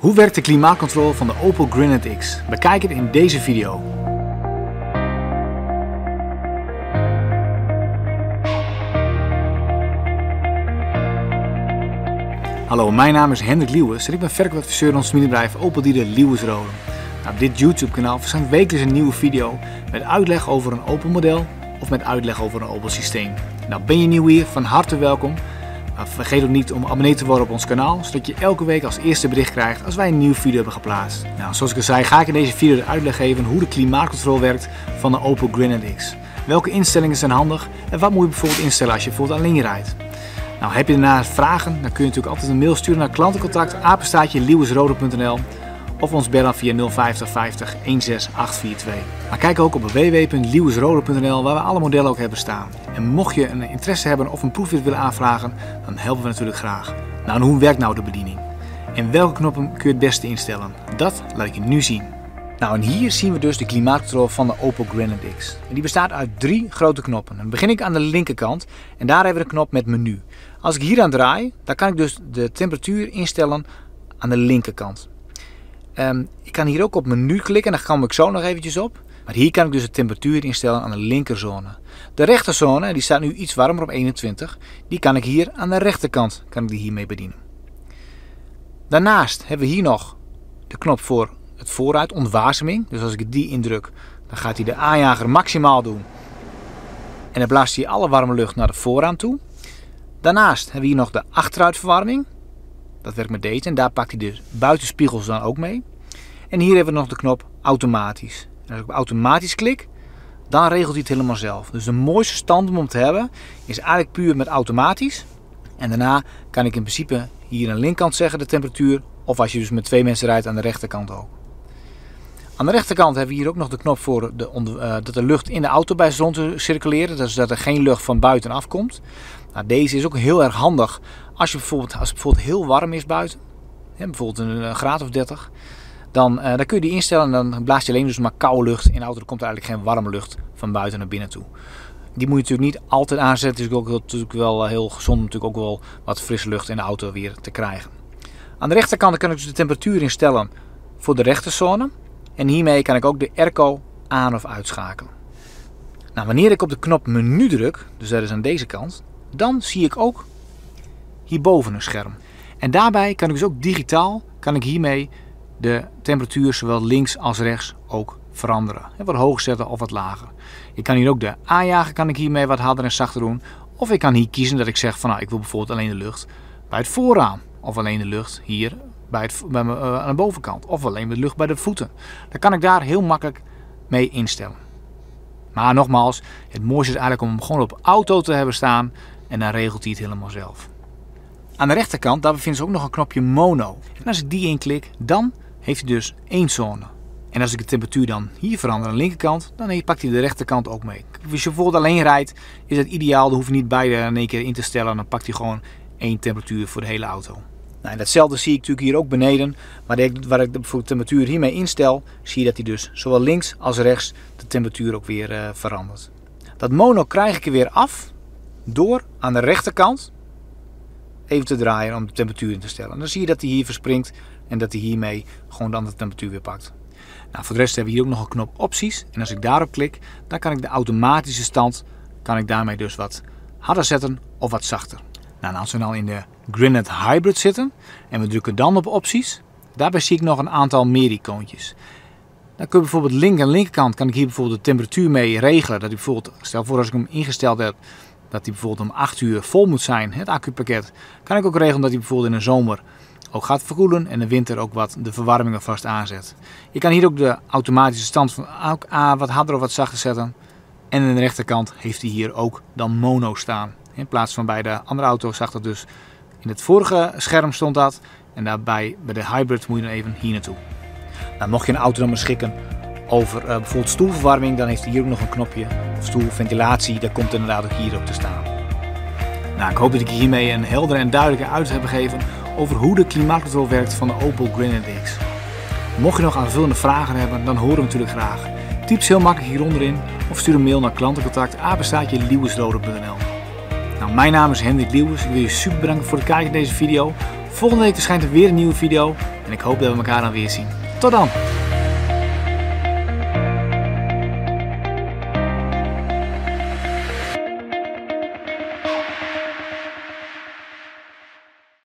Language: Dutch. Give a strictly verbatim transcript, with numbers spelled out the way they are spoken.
Hoe werkt de klimaatcontrole van de Opel Granite X? Bekijk het in deze video. Hallo, mijn naam is Hendrik Lieuwers en ik ben verkoopadviseur in ons familiebedrijf Opel Dealer Lieuwers Roden. Nou, op dit YouTube kanaal verschijnt wekelijks een nieuwe video met uitleg over een Opel model of met uitleg over een Opel systeem. Nou, ben je nieuw hier, van harte welkom. Maar vergeet ook niet om abonnee te worden op ons kanaal, zodat je elke week als eerste bericht krijgt als wij een nieuwe video hebben geplaatst. Nou, zoals ik al zei, ga ik in deze video de uitleg geven hoe de klimaatcontrole werkt van de Opel Granite X. Welke instellingen zijn handig en wat moet je bijvoorbeeld instellen als je bijvoorbeeld alleen rijdt. Nou, heb je daarna vragen, dan kun je natuurlijk altijd een mail sturen naar klantencontact apenstaartje lieuwersroden punt n l of ons bellen via nul vijftig vijftig eenenzestig achthonderdtvierenveertig. Maar kijk ook op w w w punt lieuwersroden punt n l waar we alle modellen ook hebben staan. En mocht je een interesse hebben of een proefrit willen aanvragen, dan helpen we natuurlijk graag. Nou, en hoe werkt nou de bediening? En welke knoppen kun je het beste instellen? Dat laat ik je nu zien. Nou, en hier zien we dus de klimaatcontrole van de Opel Granite X. En die bestaat uit drie grote knoppen. Dan begin ik aan de linkerkant en daar hebben we de knop met menu. Als ik hier aan draai, dan kan ik dus de temperatuur instellen aan de linkerkant. Um, ik kan hier ook op menu klikken en daar kom ik zo nog eventjes op. Maar hier kan ik dus de temperatuur instellen aan de linkerzone. De rechterzone, die staat nu iets warmer op eenentwintig, die kan ik hier aan de rechterkant kan ik die hiermee bedienen. Daarnaast hebben we hier nog de knop voor het vooruit, ontwaseming. Dus als ik die indruk, dan gaat hij de aanjager maximaal doen. En dan blaast hij alle warme lucht naar de vooraan toe. Daarnaast hebben we hier nog de achteruitverwarming. Dat werkt met deze en daar pakt hij de buitenspiegels dan ook mee. En hier hebben we nog de knop automatisch. En als ik op automatisch klik, dan regelt hij het helemaal zelf. Dus de mooiste stand om te hebben is eigenlijk puur met automatisch. En daarna kan ik in principe hier aan de linkerkant zeggen de temperatuur. Of als je dus met twee mensen rijdt aan de rechterkant ook. Aan de rechterkant hebben we hier ook nog de knop voor de, uh, dat de lucht in de auto bij rond te circuleren. Dus dat er geen lucht van buiten afkomt. Nou, deze is ook heel erg handig als, je bijvoorbeeld, als het bijvoorbeeld heel warm is buiten. Hè, bijvoorbeeld een, een graad of dertig. Dan, uh, dan kun je die instellen en dan blaast je alleen dus maar koude lucht in de auto. Er komt eigenlijk geen warme lucht van buiten naar binnen toe. Die moet je natuurlijk niet altijd aanzetten. Het is ook natuurlijk wel heel gezond natuurlijk ook wel wat frisse lucht in de auto weer te krijgen. Aan de rechterkant kan ik dus de temperatuur instellen voor de rechterzone. En hiermee kan ik ook de airco aan of uitschakelen. Nou, wanneer ik op de knop menu druk, dus dat is aan deze kant, dan zie ik ook hierboven een scherm. En daarbij kan ik dus ook digitaal, kan ik hiermee de temperatuur zowel links als rechts ook veranderen. Wat hoger zetten of wat lager. Ik kan hier ook de aanjager kan ik hiermee wat harder en zachter doen. Of ik kan hier kiezen dat ik zeg van nou, ik wil bijvoorbeeld alleen de lucht bij het voorraam. Of alleen de lucht hier bij het, bij me, uh, aan de bovenkant. Of alleen de lucht bij de voeten. Dan kan ik daar heel makkelijk mee instellen. Maar nogmaals, het mooiste is eigenlijk om hem gewoon op auto te hebben staan. En dan regelt hij het helemaal zelf. Aan de rechterkant, daar bevindt zich ook nog een knopje mono. En als ik die inklik, dan heeft hij dus één zone. En als ik de temperatuur dan hier verander aan de linkerkant, dan pakt hij de rechterkant ook mee. Als je bijvoorbeeld alleen rijdt, is het ideaal. Dan hoef je niet beide in één keer in te stellen. Dan pakt hij gewoon één temperatuur voor de hele auto. Nou, en datzelfde zie ik natuurlijk hier ook beneden. Waar ik, waar ik de temperatuur hiermee instel, zie je dat hij dus zowel links als rechts de temperatuur ook weer uh, verandert. Dat mono krijg ik er weer af door aan de rechterkant even te draaien om de temperatuur in te stellen. En dan zie je dat hij hier verspringt en dat hij hiermee gewoon dan de temperatuur weer pakt. Nou, voor de rest hebben we hier ook nog een knop opties. En als ik daarop klik, dan kan ik de automatische stand, kan ik daarmee dus wat harder zetten of wat zachter. Nou, als we nou in de Granite Hybrid zitten en we drukken dan op opties, daarbij zie ik nog een aantal meer icoontjes. Dan kun je bijvoorbeeld link aan de linkerkant kan ik hier bijvoorbeeld de temperatuur mee regelen. Dat ik bijvoorbeeld, stel voor als ik hem ingesteld heb dat hij bijvoorbeeld om acht uur vol moet zijn, het accupakket, kan ik ook regelen dat hij bijvoorbeeld in de zomer ook gaat verkoelen en in de winter ook wat de verwarming alvast aanzet. Je kan hier ook de automatische stand van ook A wat harder of wat zachter zetten. En aan de rechterkant heeft hij hier ook dan mono staan. In plaats van bij de andere auto zag dat dus in het vorige scherm stond dat. En daarbij bij de hybrid moet je dan even hier naartoe. Nou, mocht je een auto dan beschikken over uh, bijvoorbeeld stoelverwarming, dan heeft hij hier ook nog een knopje. Of stoelventilatie, dat komt inderdaad ook hier op te staan. Nou, ik hoop dat ik je hiermee een heldere en duidelijke uitleg heb gegeven over hoe de klimaatcontrole werkt van de Opel Granite X. Mocht je nog aanvullende vragen hebben, dan horen we natuurlijk graag. Typ ze heel makkelijk hieronder in of stuur een mail naar klantencontact apenstaartje lieuwersroden punt n l. Nou, mijn naam is Hendrik Lieuwers. Ik wil je super bedanken voor het kijken naar deze video. Volgende week verschijnt er weer een nieuwe video en ik hoop dat we elkaar dan weer zien. Tot dan!